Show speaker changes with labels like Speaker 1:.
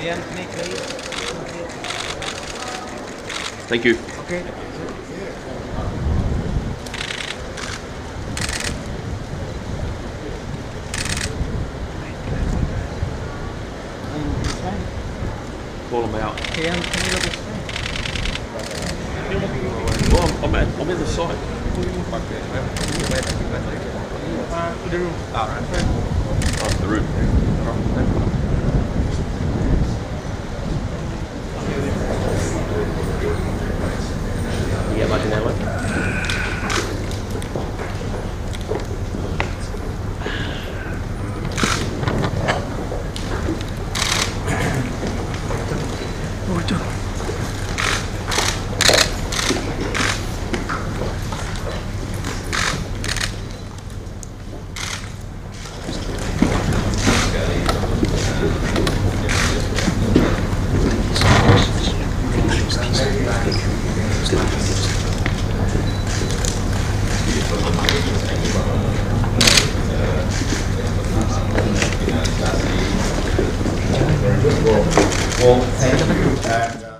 Speaker 1: Thank you.
Speaker 2: Okay.
Speaker 1: Call them out.
Speaker 2: Can you look at
Speaker 1: Well, I'm in the site.
Speaker 2: the room?
Speaker 1: Oh, the room.
Speaker 3: Iya, makin lewat.
Speaker 4: Well, thank you.